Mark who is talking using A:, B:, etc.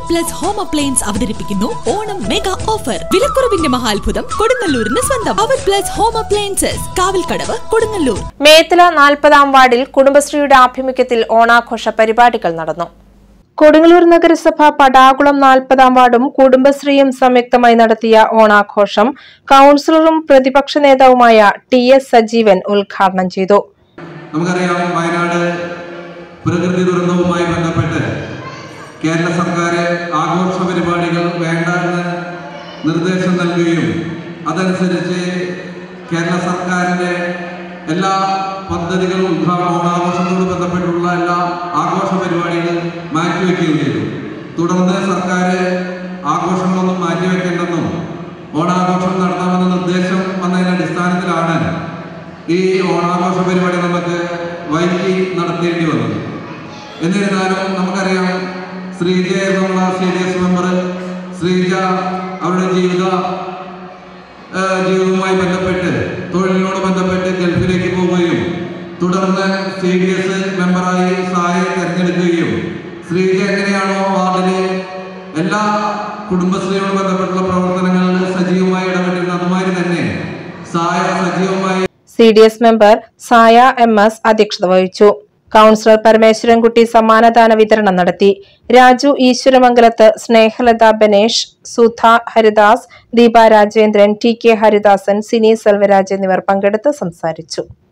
A: Plus home appliance അവതരിപ്പിക്കുന്നു Onam mega offer. വിലക്കുറവിന്റെ മഹാത്ഭുതം കൊടുങ്ങല്ലൂരിന് സ്വന്തം. അവർ plus home appliances, Kavalkadavu, Kodungallur.
B: Methala 40-ാം വാർഡിൽ കുടുംബശ്രീയുടെ ആഭിമുഖ്യത്തിൽ ഓണാഘോഷ പരിപാടികൾ നടന്നു. കൊടുങ്ങല്ലൂർ നഗരസഭ പടാകുളം 40-ാം വാർഡും കുടുംബശ്രീയും സംയുക്തമായി നടത്തിയ ഓണാഘോഷം കൌൺസിലറും പ്രതിപക്ഷ നേതാവുമായ TS സജീവൻ ഉദ്ഘാടനം ചെയ്തു.
C: നമുക്കറിയാം, വയനാട് പ്രകൃതി ദുരന്തവുമായി ബന്ധപ്പെട്ട് കേരള സർക്കാർ ആഘോഷ പരിപാടികൾ വേണ്ട എന്ന് നിർദ്ദേശം നൽകുകയും അതനുസരിച്ച് കേരള സർക്കാരിൻ്റെ എല്ലാ പദ്ധതികളും ഓണാഘോഷത്തോട് ബന്ധപ്പെട്ടുള്ള എല്ലാ ആഘോഷ പരിപാടികളും മാറ്റിവെക്കുകയും ചെയ്തു. തുടർന്ന് സർക്കാർ ആഘോഷങ്ങളൊന്നും മാറ്റിവെക്കേണ്ടെന്നും ഓണാഘോഷം നടത്താമെന്ന നിർദ്ദേശം വന്നതിൻ്റെ അടിസ്ഥാനത്തിലാണ് ഈ ഓണാഘോഷ പരിപാടി നമുക്ക് വൈകി നടത്തേണ്ടി വന്നത്. എന്നിരുന്നാലും നമുക്കറിയാം, ശ്രീജ എന്നുള്ള CDS മെമ്പർ ശ്രീജ അവരുടെ ജീവിതവുമായി ബന്ധപ്പെട്ട് തൊഴിലിനോട് ബന്ധപ്പെട്ട് ഗൾഫിലേക്ക് പോവുകയും തുടർന്ന് CDS മെമ്പറായി സായെ തിരഞ്ഞെടുക്കുകയും ശ്രീജ എങ്ങനെയാണോ വാർഡിലെ എല്ലാ കുടുംബശ്രീയോട് ബന്ധപ്പെട്ടുള്ള പ്രവർത്തനങ്ങളിൽ സജീവമായി ഇടപെട്ടിരുന്നത്, അതുമാതിരി തന്നെ സായ സജീവമായി
B: CDS മെമ്പർ സായ MS അധ്യക്ഷത വഹിച്ചു. കൌൺസിലർ പരമേശ്വരൻകുട്ടി സമ്മാനദാന വിതരണം നടത്തി. രാജു ഈശ്വരമംഗലത്ത്, സ്നേഹലത ബനേഷ്, സുധ ഹരിദാസ്, ദീപ രാജേന്ദ്രൻ, TK ഹരിദാസൻ, സിനി സെൽവരാജ് എന്നിവർ പങ്കെടുത്ത് സംസാരിച്ചു.